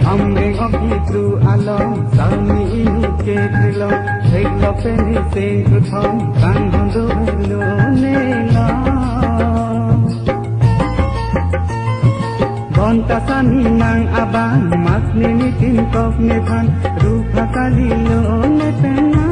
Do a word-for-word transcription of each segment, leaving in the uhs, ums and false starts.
Amring of Hitru along, Sami inu ketlo, Reglo peni se uthom, Kang hondo hello nela. Bonta sami nang abang, Mas nini tinkok nepan, Rupa kalilo nepena.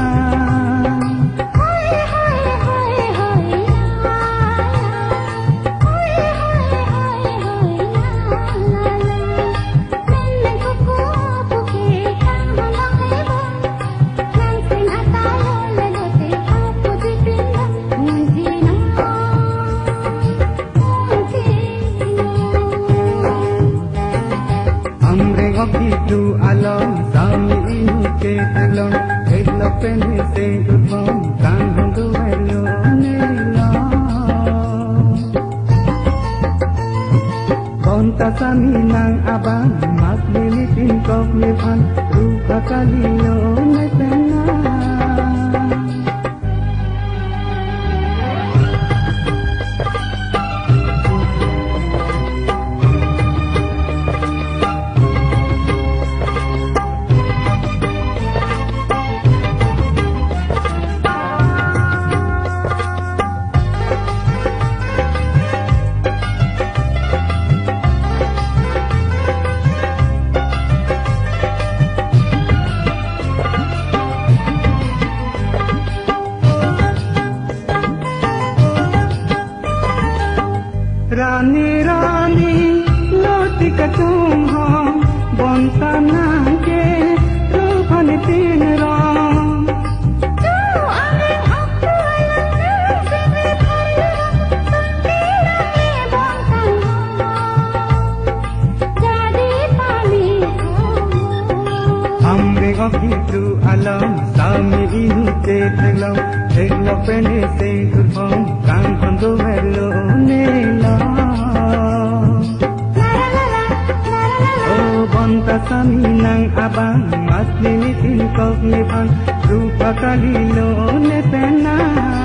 Hitru along, Sami inu ketlo, Reglo peni se uthom, Kang hondo hello nela. Bonta sami nang abang, Mas nini tinkok nepan, Rupa kalilo nepena. Rani Rani loti ka tum hum bonta nange rupani tin ram tu ane akku ayan sebe thariya sangila me bonta jadi pali amre go Hitru alam Sami inu ketlo Reglo peni se uthom Kang hondo hello nela. Bonta sami nang abang, Mas nini tinkok nepan, Rupa kalilo nepena.